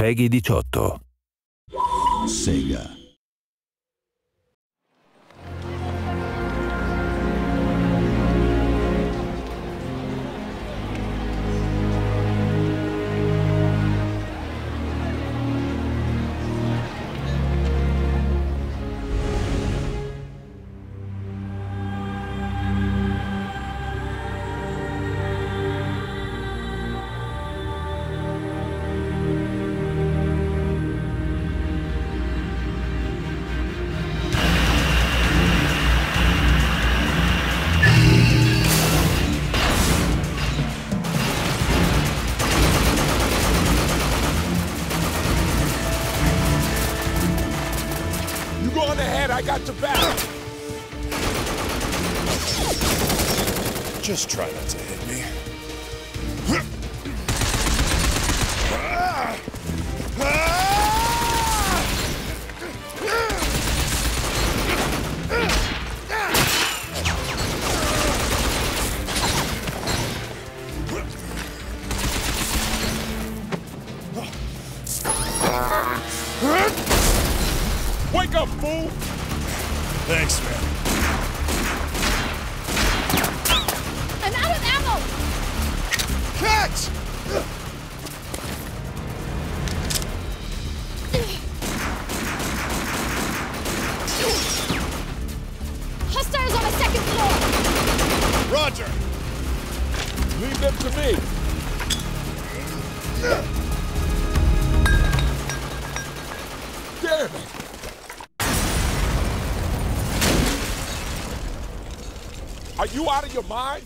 Peggy 18. Sega. I got your back. Just try not to hit me. Wake up, fool! Thanks, man. I'm out of ammo! Catch! Hostiles on the second floor! Roger! Leave them to me. Damn it! Are you out of your mind?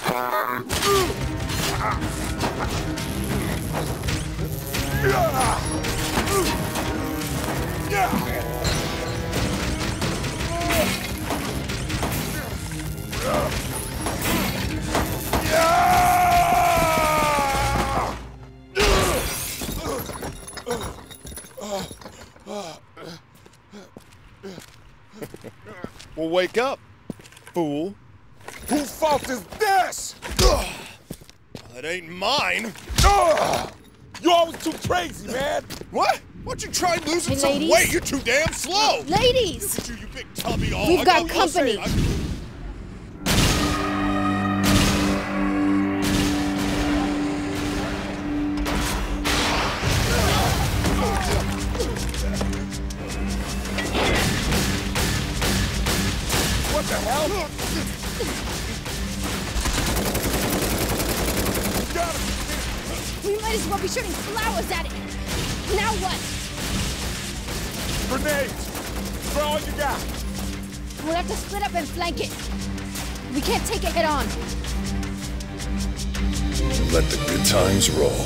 Well, wake up, fool. Whose fault is this? It ain't mine. You're always too crazy, man. What? Why don't you try losing Hey, some ladies. weight? You're too damn slow. Ladies! Look at you big tubby all. We've I got got company. What the hell? Got him. We might as well be shooting flowers at it! Now what? Grenades. Throw all you got. We'll have to split up and flank it. We can't take it head on. Let the good times roll.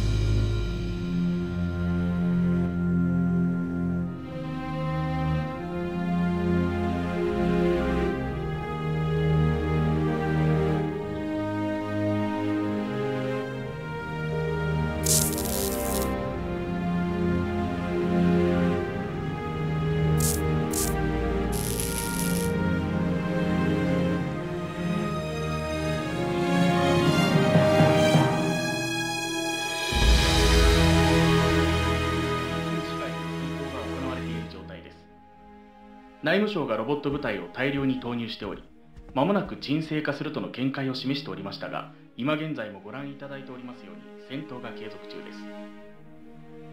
内務省がロボット部隊を大量に投入しており、間もなく沈静化するとの見解を示しておりましたが、今現在もご覧いただいておりますように戦闘が継続中です。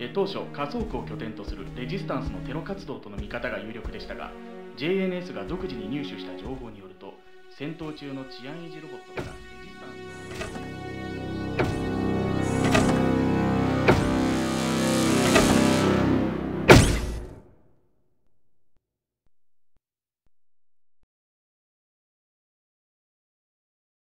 当初、仮想区を拠点とするレジスタンスのテロ活動との見方が有力でしたが、JNS が独自に入手した情報によると、戦闘中の治安維持ロボットから